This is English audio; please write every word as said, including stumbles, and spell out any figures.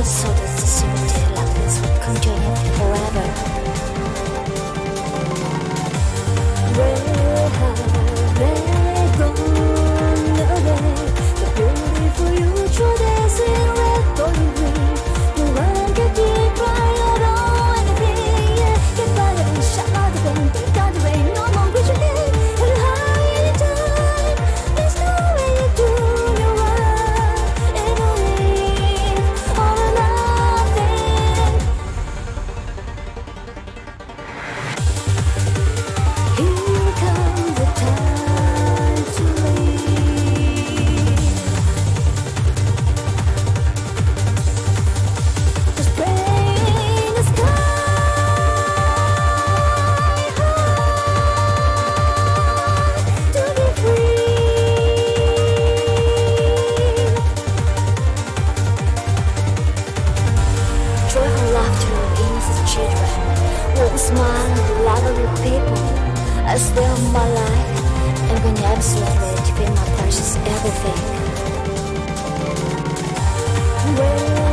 So that the secret happens will continue forever. Where have they gone away? The beautiful future days in red, gold and green. No one can decry or know anything. Yeah, get better than shut out the wind. Think out the rain, no more wish you live. And high any time, there's no way you do your right. And believe all or nothing. Here comes the time to leave. The spring in the sky high to be free. Joyful laughter of innocent children, warm smile of lovely people. I still my life and when you absolutely defend my precious everything. Well,